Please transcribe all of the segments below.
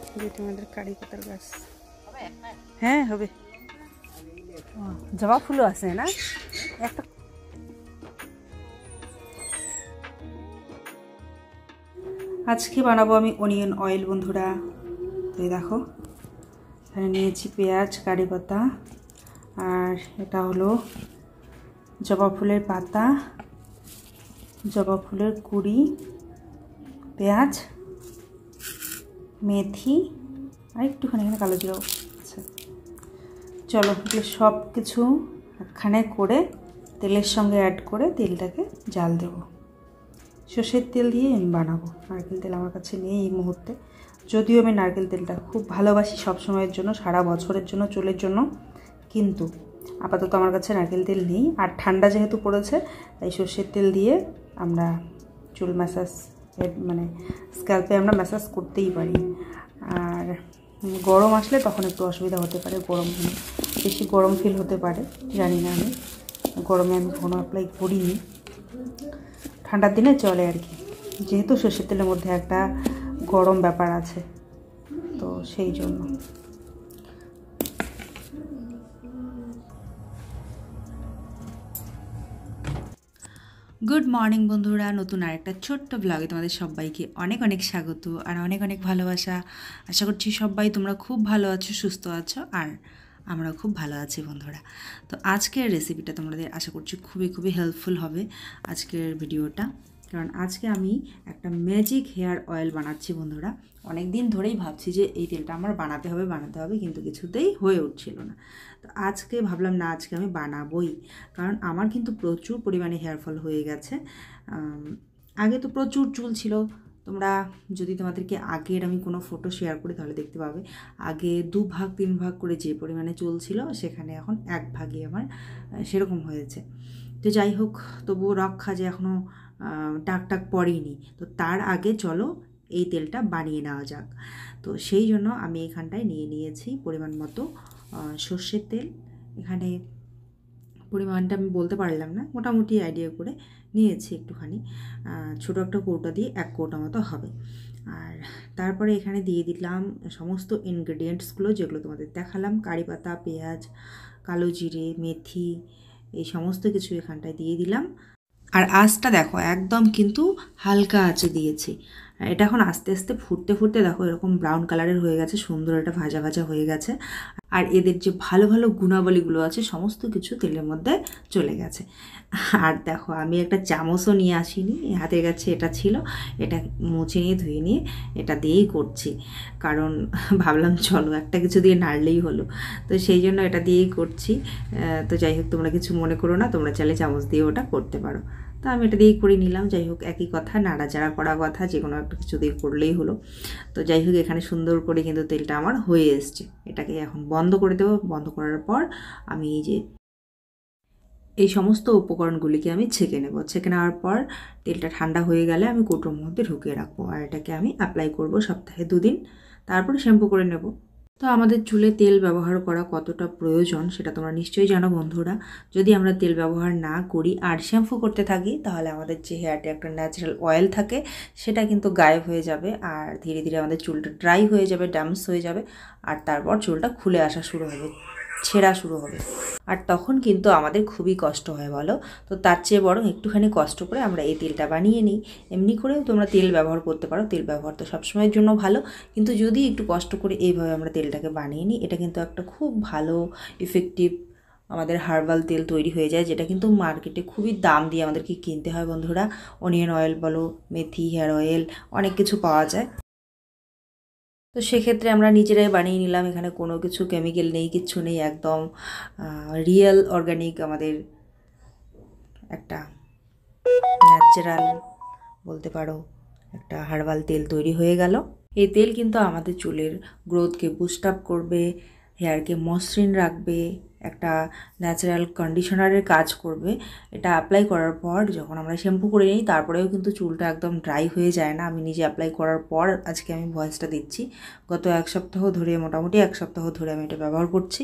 যেটা আমাদের কারি পাতার গাছ। হ্যাঁ হবে। জবা ফুলও আছে না একটা। আজকে বানাবো আমি অনিয়ন অয়েল বন্ধুরা। তো দেখো এখানে নিয়েছি পেঁয়াজ, কারি পাতা, আর এটা হলো জবা ফুলের পাতা, জবা ফুলের কুড়ি, পেঁয়াজ, মেথি আর একটুখানি এখানে কালো জিরাও। আচ্ছা চলো এগুলো সব কিছু একখানে করে তেলের সঙ্গে অ্যাড করে তেলটাকে জাল দেবো। সর্ষের তেল দিয়ে আমি বানাবো, নারকেল তেল আমার কাছে নেই এই মুহূর্তে। যদিও আমি নারকেল তেলটা খুব ভালোবাসি সব সময়ের জন্য, সারা বছরের জন্য, চুলের জন্য, কিন্তু আপাতত আমার কাছে নারকেল তেল নেই। আর ঠান্ডা যেহেতু পড়েছে তাই সর্ষের তেল দিয়ে আমরা চুল ম্যাসাজ মানে স্ক্যাল্পে আমরা ম্যাসাজ করতেই পারি। আর গরম আসলে তখন একটু অসুবিধা হতে পারে, গরম বেশি গরম ফিল হতে পারে, জানি না, আমি গরমে আমি কখনো অ্যাপ্লাই করিনি। ঠান্ডার দিনে চলে আর কি, যেহেতু সর্ষের তেলের মধ্যে একটা গরম ব্যাপার আছে, তো সেই জন্য। গুড মর্নিং বন্ধুরা, নতুন আরেকটা ছোট্ট ব্লগে তোমাদের সবাইকে অনেক অনেক স্বাগত আর অনেক অনেক ভালোবাসা। আশা করছি সবাই তোমরা খুব ভালো আছো, সুস্থ আছো, আর আমরা খুব ভালো আছি বন্ধুরা। তো আজকের রেসিপিটা তোমাদের আশা করছি খুবই খুবই হেল্পফুল হবে আজকের ভিডিওটা, কারণ আজকে আমি একটা ম্যাজিক হেয়ার অয়েল বানাচ্ছি বন্ধুরা। অনেক দিন ধরেই ভাবছি যে এই তেলটা আমার বানাতে হবে, কিন্তু কিছুতেই হয়ে উঠছিল না। তো আজকে ভাবলাম না, আজকে আমি বানাবোই, কারণ আমার কিন্তু প্রচুর পরিমাণে হেয়ার ফল হয়ে গেছে। আগে তো প্রচুর চুল ছিল, তোমরা যদি তোমাদেরকে আগের আমি কোনো ফটো শেয়ার করি তাহলে দেখতে পাবে আগে 2 ভাগ 3 ভাগ করে যে পরিমাণে চুল ছিল সেখানে এখন 1 ভাগই আমার সেরকম হয়েছে। তো যাই হোক, তবুও রক্ষা যে এখনও টাক পড়েনি, তো তার আগে চলো এই তেলটা বানিয়ে নেওয়া যাক। তো সেই জন্য আমি এখানটায় নিয়েছি পরিমাণ মতো সর্ষের তেল। এখানে পরিমাণটা আমি বলতে পারলাম না, মোটামুটি আইডিয়া করে নিয়েছি একটুখানি, ছোটো একটা কৌটা দিয়ে 1 কৌটা মতো হবে। আর তারপরে এখানে দিয়ে দিলাম সমস্ত ইনগ্রেডিয়েন্টসগুলো যেগুলো তোমাদের দেখালাম, কারি পাতা, পেঁয়াজ, কালো জিরে, মেথি, এই সমস্ত কিছু এখানটায় দিয়ে দিলাম। আর আঁচটা দেখো একদম কিন্তু হালকা আঁচে দিয়েছি। এটা এখন আস্তে আস্তে ফুটতে ফুটতে দেখো এরকম ব্রাউন কালারের হয়ে গেছে, সুন্দর একটা ভাজা ভাজা হয়ে গেছে। আর এদের যে ভালো ভালো গুণাবলীগুলো আছে সমস্ত কিছু তেলের মধ্যে চলে গেছে। আর দেখো আমি একটা চামচও নিয়ে আসিনি, হাতের কাছে এটা ছিল, এটা মুছে নিয়ে ধুয়ে নিয়ে এটা দিয়েই করছি, কারণ ভাবলাম চলো একটা কিছু দিয়ে নাড়লেই হলো, তো সেই জন্য এটা দিয়েই করছি। তো যাই হোক, তোমরা কিছু মনে করো না, তোমরা চাইলে চামচ দিয়ে ওটা করতে পারো। তো আমি এটা দিয়েই করে নিলাম। যাই হোক, একই কথা, নাড়াচাড়া করা কথা, যে কোনো একটা কিছু দিয়ে করলেই হলো। তো যাই হোক, এখানে সুন্দর করে কিন্তু তেলটা আমার হয়ে এসছে। এটাকে এখন বন্ধ করে দেবো। বন্ধ করার পর আমি এই সমস্ত উপকরণগুলিকে আমি ছেঁকে নেব। ছেঁকে নেওয়ার পর তেলটা ঠান্ডা হয়ে গেলে আমি কৌটোর মধ্যে ঢুকিয়ে রাখবো, আর এটাকে আমি অ্যাপ্লাই করব সপ্তাহে 2 দিন, তারপরে শ্যাম্পু করে নেব। তো আমাদের চুলে তেল ব্যবহার করা কতটা প্রয়োজন সেটা তোমরা নিশ্চয়ই জানো বন্ধুরা। যদি আমরা তেল ব্যবহার না করি আর শ্যাম্পু করতে থাকি, তাহলে আমাদের যে হেয়ারটা একটা ন্যাচারাল অয়েল থাকে সেটা কিন্তু গায়েব হয়ে যাবে, আর ধীরে ধীরে আমাদের চুলটা ড্রাই হয়ে যাবে, ড্যামেজ হয়ে যাবে, আর তারপর চুলটা খুলে আসা শুরু হবে, ছেঁড়া শুরু হবে, আর তখন কিন্তু আমাদের খুবই কষ্ট হয় বলো। তো তার চেয়ে বরং একটুখানি কষ্ট করে আমরা এই তেলটা বানিয়ে নিই। এমনি করেও তোমরা তেল ব্যবহার করতে পারো, তেল ব্যবহার তো সবসময়ের জন্য ভালো, কিন্তু যদি একটু কষ্ট করে এইভাবে আমরা তেলটাকে বানিয়ে নিই, এটা কিন্তু একটা খুব ভালো ইফেক্টিভ আমাদের হার্বাল তেল তৈরি হয়ে যায়, যেটা কিন্তু মার্কেটে খুবই দাম দিয়ে আমাদেরকে কিনতে হয় বন্ধুরা। অনিয়ন অয়েল বলো, মেথি হেয়ার অয়েল, অনেক কিছু পাওয়া যায়। তো সেক্ষেত্রে আমরা নিজেরাই বানিয়ে নিলাম, এখানে কোনো কিছু কেমিক্যাল নেই, কিচ্ছু নেই, একদম রিয়েল অর্গানিক আমাদের একটা ন্যাচারাল বলতে পারো একটা হার্বাল তেল তৈরি হয়ে গেল। এই তেল কিন্তু আমাদের চুলের গ্রোথকে বুস্ট আপ করবে, হেয়ারকে মসৃণ রাখবে, একটা ন্যাচারাল কন্ডিশনারের কাজ করবে। এটা অ্যাপ্লাই করার পর যখন আমরা শ্যাম্পু করে নিই, তারপরেও কিন্তু চুলটা একদম ড্রাই হয়ে যায় না। আমি নিজে অ্যাপ্লাই করার পর আজকে আমি ভয়েসটা দিচ্ছি, গত 1 সপ্তাহ ধরে, মোটামুটি 1 সপ্তাহ ধরে আমি এটা ব্যবহার করছি।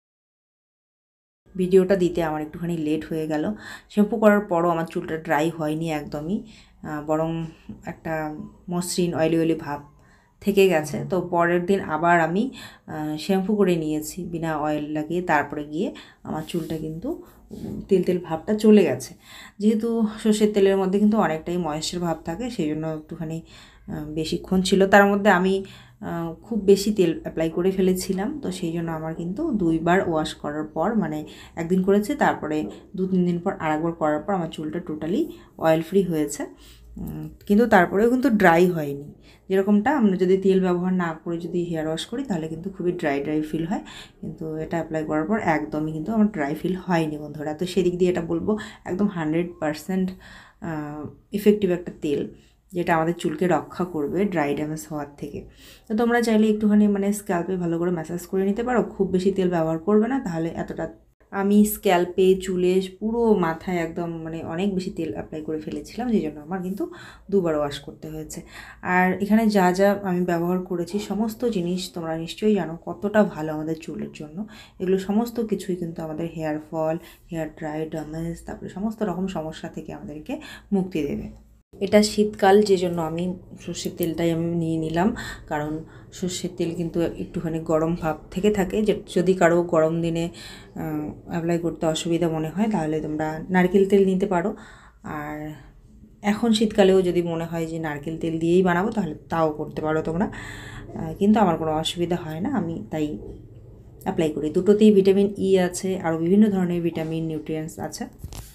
ভিডিওটা দিতে আমার একটুখানি লেট হয়ে গেল। শ্যাম্পু করার পরও আমার চুলটা ড্রাই হয়নি একদমই, বরং একটা মসৃণ অয়েলি অয়েলি ভাব থেকে গেছে। তো পরের দিন আবার আমি শ্যাম্পু করে নিয়েছি বিনা অয়েল লাগিয়ে, তারপরে গিয়ে আমার চুলটা কিন্তু তেল তেল ভাবটা চলে গেছে। যেহেতু সর্ষের তেলের মধ্যে কিন্তু অনেকটাই ময়েশ্চার ভাব থাকে, সেই জন্য একটুখানি বেশিক্ষণ ছিল। তার মধ্যে আমি খুব বেশি তেল অ্যাপ্লাই করে ফেলেছিলাম, তো সেই জন্য আমার কিন্তু 2বার ওয়াশ করার পর, মানে একদিন করেছি তারপরে 2-3 দিন পর আরেকবার করার পর আমার চুলটা টোটালি অয়েল ফ্রি হয়েছে। কিন্তু তারপরেও কিন্তু ড্রাই হয়নি। যেরকমটা আমরা যদি তেল ব্যবহার না করে যদি হেয়ার ওয়াশ করি তাহলে কিন্তু খুবই ড্রাই ফিল হয়, কিন্তু এটা অ্যাপ্লাই করার পর একদমই কিন্তু আমার ড্রাই ফিল হয়নি বন্ধুরা। তো সেদিক দিয়ে এটা বলবো একদম 100% ইফেক্টিভ একটা তেল, যেটা আমাদের চুলকে রক্ষা করবে ড্রাই ড্যামেজ হওয়ার থেকে। তো তোমরা চাইলে একটুখানি মানে স্ক্যাল্পে ভালো করে ম্যাসাজ করে নিতে পারো, খুব বেশি তেল ব্যবহার করবে না, তাহলে এতটা। আমি স্ক্যাল্পে, চুলে, পুরো মাথায় একদম মানে অনেক বেশি তেল অ্যাপ্লাই করে ফেলেছিলাম, যেই জন্য আমার কিন্তু 2বার ওয়াশ করতে হয়েছে। আর এখানে যা যা আমি ব্যবহার করেছি সমস্ত জিনিস তোমরা নিশ্চয়ই জানো কতটা ভালো আমাদের চুলের জন্য। এগুলো সমস্ত কিছুই কিন্তু আমাদের hair fall, hair dry, damage, তারপরে সমস্ত রকম সমস্যা থেকে আমাদেরকে মুক্তি দেবে। এটা শীতকাল, যে জন্য আমি সর্ষের তেলটাই আমি নিয়ে নিলাম, কারণ সর্ষের তেল কিন্তু একটুখানি গরম ভাব থেকে থাকে। যে যদি কারো গরম দিনে অ্যাপ্লাই করতে অসুবিধা মনে হয় তাহলে তোমরা নারকেল তেল নিতে পারো। আর এখন শীতকালেও যদি মনে হয় যে নারকেল তেল দিয়েই বানাবো তাহলে তাও করতে পারো তোমরা, কিন্তু আমার কোনো অসুবিধা হয় না, আমি তাই অ্যাপ্লাই করি। দুটোতেই ভিটামিন ই আছে, আরও বিভিন্ন ধরনের ভিটামিন, নিউট্রিয়েন্টস আছে।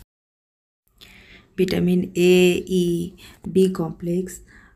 Vitamin A, E, B complex,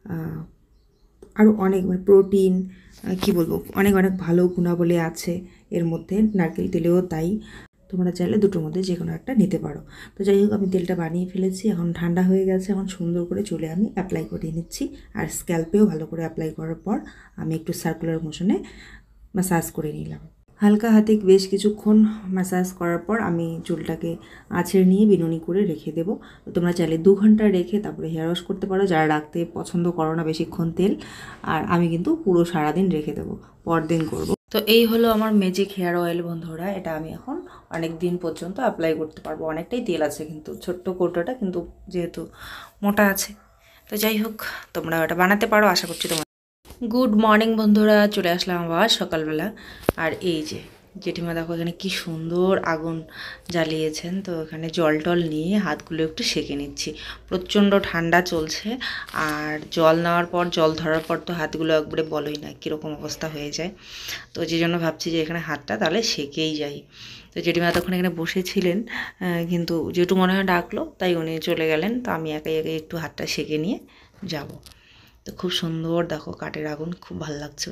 আরও অনেক মানে প্রোটিন, কী বলবো, অনেক অনেক ভালো গুণাবলী আছে এর মধ্যে। নারকেল তেলেও তাই। তোমরা চাইলে দুটোর মধ্যে যে কোনো একটা নিতে পারো। তো যাই হোক, আমি তেলটা বানিয়ে ফেলেছি, এখন ঠান্ডা হয়ে গেছে। এখন সুন্দর করে চুলে আমি অ্যাপ্লাই করে নিচ্ছি, আর স্ক্যাল্পেও ভালো করে অ্যাপ্লাই করার পর আমি একটু সার্কুলার মোশনে ম্যাসাজ করে নিলাম। হালকা হাতে বেশ কিছুক্ষণ ম্যাসাজ করার পর আমি চুলটাকে আঁচড়ে নিয়ে বিনুনি করে রেখে দেবো। তোমরা চাইলে 2 ঘন্টা রেখে তারপরে হেয়ার ওয়াশ করতে পারো, যারা রাখতে পছন্দ করো না বেশিক্ষণ তেল। আর আমি কিন্তু পুরো সারাদিন রেখে দেবো, পরদিন করবো। তো এই হলো আমার ম্যাজিক হেয়ার অয়েল বন্ধুরা। এটা আমি এখন অনেক দিন পর্যন্ত অ্যাপ্লাই করতে পারবো। অনেকটাই তেল আছে কিন্তু, ছোট্ট কৌটোটা কিন্তু যেহেতু মোটা আছে। তো যাই হোক, তোমরা ওটা বানাতে পারো, আশা করছি তোমরা। গুড মর্নিং বন্ধুরা, চলে আসলাম আবার সকালবেলা। আর এই যে জেঠিমা দেখো এখানে কি সুন্দর আগুন জ্বালিয়েছেন। তো এখানে জল টল নিয়ে হাতগুলো একটু সেঁকে নিচ্ছি। প্রচণ্ড ঠান্ডা চলছে, আর জল নেওয়ার পর, জল ধরার পর তো হাতগুলো একবারে বলোই না কীরকম অবস্থা হয়ে যায়। তো যে জন্য ভাবছি যে এখানে হাতটা তাহলে সেঁকেই যাই। তো জেঠিমা তখন এখানে বসেছিলেন, কিন্তু যেটু মনে হয় ডাকলো তাই উনি চলে গেলেন। তো আমি একাই একাই একটু হাতটা সেঁকে নিয়ে যাব। তো খুব সুন্দর দেখো কাঠের আগুন, খুব ভালো লাগছে।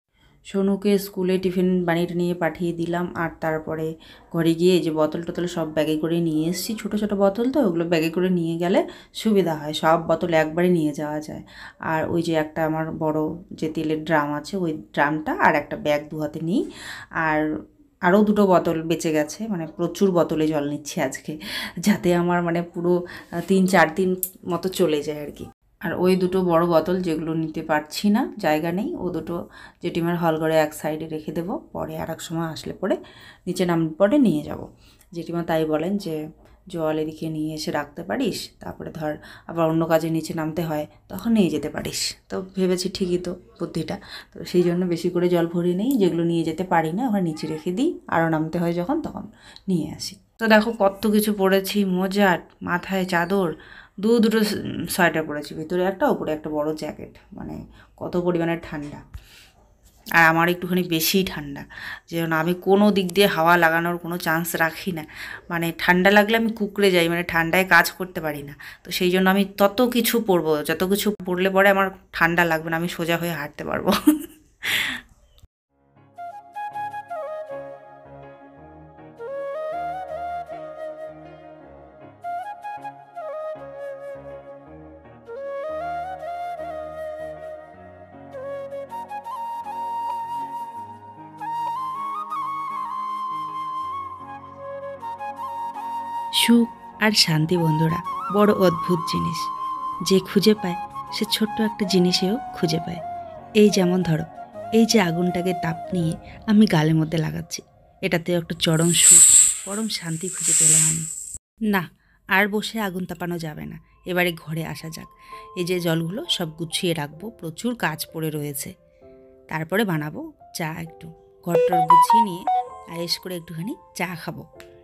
সোনুকে স্কুলে টিফিন বানিয়ে নিয়ে পাঠিয়ে দিলাম, আর তারপরে ঘরে গিয়ে যে বোতল টোতল সব ব্যাগে করে নিয়ে এসেছি। ছোটো ছোটো বোতল তো, ওগুলো ব্যাগে করে নিয়ে গেলে সুবিধা হয়, সব বোতল একবারে নিয়ে যাওয়া যায়। আর ওই যে একটা আমার বড় যে তেলের ড্রাম আছে, ওই ড্রামটা আর একটা ব্যাগ 2 হাতে নিই। আর আরও 2টো বোতল বেঁচে গেছে, মানে প্রচুর বোতলে জল নিচ্ছি আজকে, যাতে আমার মানে পুরো 3-4 দিন মতো চলে যায় আর কি। আর ওই 2টো বড় বোতল যেগুলো নিতে পারছি না, জায়গা নেই, ও 2টো জেঠিমার হলঘরে এক সাইডে রেখে দেবো, পরে আর এক সময় আসলে পরে নিচে নামলে পরে নিয়ে যাব। জেঠিমা তাই বলেন যে জল এদিকে নিয়ে এসে রাখতে পারিস, তারপরে ধর আবার অন্য কাজে নিচে নামতে হয় তখন নিয়ে যেতে পারিস। তো ভেবেছি ঠিকই তো বুদ্ধিটা। তো সেই জন্য বেশি করে জল ভরিয়ে নেই, যেগুলো নিয়ে যেতে পারি না ওখানে নিচে রেখে দিই, আরও নামতে হয় যখন তখন নিয়ে আসি। তো দেখো কত কিছু পরেছি, মোজা, মাথায় চাদর, দুটো সোয়েটার পরেছি, ভিতরে একটা, উপরে একটা বড় জ্যাকেট, মানে কত পরিমাণে ঠান্ডা। আর আমার একটুখানি বেশিই ঠান্ডা, যেন আমি কোনো দিক দিয়ে হাওয়া লাগানোর কোনো চান্স রাখি না। মানে ঠান্ডা লাগলে আমি কুঁকড়ে যাই, মানে ঠান্ডায় কাজ করতে পারি না। তো সেই জন্য আমি তত কিছু পরবো, যত কিছু পরলে পরে আমার ঠান্ডা লাগবে না, আমি সোজা হয়ে হাঁটতে পারবো। সুখ আর শান্তি বন্ধুরা বড় অদ্ভুত জিনিস, যে খুঁজে পায় সে ছোট্ট একটা জিনিসেও খুঁজে পায়। এই যেমন ধরো, এই যে আগুনটাকে তাপ নিয়ে আমি গালের মধ্যে লাগাচ্ছি, এটাতে একটা চরম সুখ, পরম শান্তি খুঁজে পেলাম আমি। না, আর বসে আগুন তাপানো যাবে না, এবারে ঘরে আসা যাক। এই যে জলগুলো সব গুছিয়ে রাখবো, প্রচুর কাজ পড়ে রয়েছে। তারপরে বানাবো চা, একটু ঘরটর গুছিয়ে নিয়ে আয়েশ করে একটুখানি চা খাবো।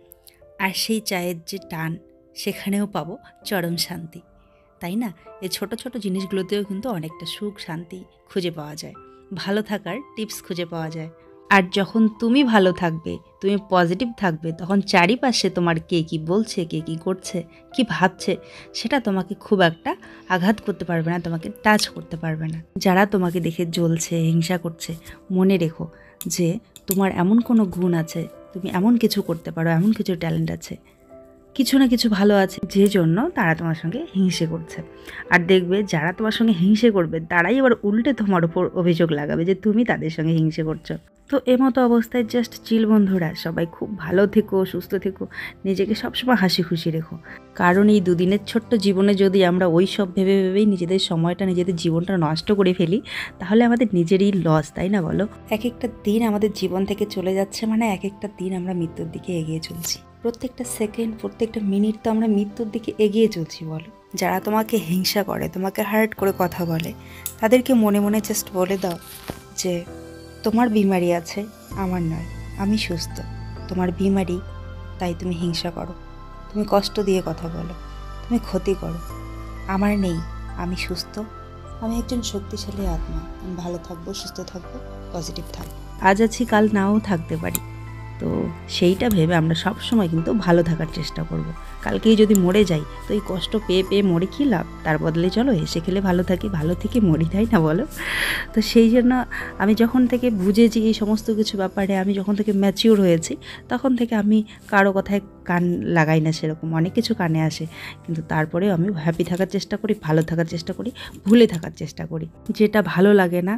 আর সেই চায়ের যে টান, সেখানেও পাবো চরম শান্তি, তাই না? এই ছোট ছোট জিনিসগুলোতেও কিন্তু অনেকটা সুখ শান্তি খুঁজে পাওয়া যায়, ভালো থাকার টিপস খুঁজে পাওয়া যায়। আর যখন তুমি ভালো থাকবে, তুমি পজিটিভ থাকবে, তখন চারিপাশে তোমার কে কী বলছে, কে কী করছে, কি ভাবছে, সেটা তোমাকে খুব একটা আঘাত করতে পারবে না, তোমাকে টাচ করতে পারবে না। যারা তোমাকে দেখে জ্বলছে, হিংসা করছে, মনে রেখো যে তোমার এমন কোনো গুণ আছে, তুমি এমন কিছু করতে পারো, এমন কিছু ট্যালেন্ট আছে, কিছু না কিছু ভালো আছে, যে জন্য তারা তোমার সঙ্গে হিংসে করছে। আর দেখবে যারা তোমার সঙ্গে হিংসে করবে তারাই এবার উল্টে তোমার উপর অভিযোগ লাগাবে যে তুমি তাদের সঙ্গে হিংসে করছো। তো এমতো অবস্থায় জাস্ট চিল বন্ধুরা, সবাই খুব ভালো থেকো, সুস্থ থেকো, নিজেকে সবসময় হাসি খুশি রেখো। কারণ এই দুদিনের ছোট্ট জীবনে যদি আমরা ওই সব ভেবে ভেবেই নিজেদের সময়টা, নিজেদের জীবনটা নষ্ট করে ফেলি, তাহলে আমাদের নিজেরই লস, তাই না বলো? এক একটা দিন আমাদের জীবন থেকে চলে যাচ্ছে, মানে এক একটা দিন আমরা মৃত্যুর দিকে এগিয়ে চলছি। প্রত্যেকটা সেকেন্ড, প্রত্যেকটা মিনিট তো আমরা মৃত্যুর দিকে এগিয়ে চলছি, বলো? যারা তোমাকে হিংসা করে, তোমাকে হার্ট করে কথা বলে, তাদেরকে মনে মনে জাস্ট বলে দাও যে তোমার বিমারি আছে, আমার নয়, আমি সুস্থ। তোমার বিমারি, তাই তুমি হিংসা করো, তুমি কষ্ট দিয়ে কথা বলো, তুমি ক্ষতি করো। আমার নেই, আমি সুস্থ, আমি একজন শক্তিশালী আত্মা, আমি ভালো থাকবো, সুস্থ থাকবো, পজিটিভ থাকবো। আজ আছি, কাল নাও থাকতে পারি। তো সেইটা ভেবে আমরা সব সময় কিন্তু ভালো থাকার চেষ্টা করব। কালকেই যদি মরে যাই, তো এই কষ্ট পেয়ে পেয়ে মরে কী লাভ? তার বদলে চলো হেসে খেলে ভালো থাকি, ভালো থেকে মরি, তাই না বলো? তো সেই জন্য আমি যখন থেকে বুঝেছি এই সমস্ত কিছু ব্যাপারে, আমি যখন থেকে ম্যাচিওর হয়েছি, তখন থেকে আমি কারো কথায় কান লাগাই না সেরকম। অনেক কিছু কানে আসে, কিন্তু তারপরেও আমি হ্যাপি থাকার চেষ্টা করি, ভালো থাকার চেষ্টা করি, ভুলে থাকার চেষ্টা করি। যেটা ভালো লাগে না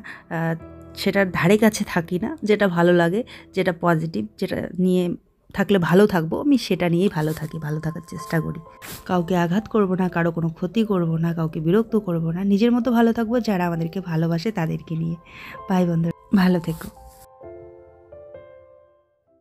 সেটার ধারে কাছে থাকি না, যেটা ভালো লাগে, যেটা পজিটিভ, যেটা নিয়ে থাকলে ভালো থাকবো, আমি সেটা নিয়েই ভালো থাকি, ভালো থাকার চেষ্টা করি। কাউকে আঘাত করব না, কারো কোনো ক্ষতি করব না, কাউকে বিরক্ত করব না, নিজের মতো ভালো থাকবো, যারা আমাদেরকে ভালোবাসে তাদেরকে নিয়ে। বাই বন্ধু, ভালো থেকো।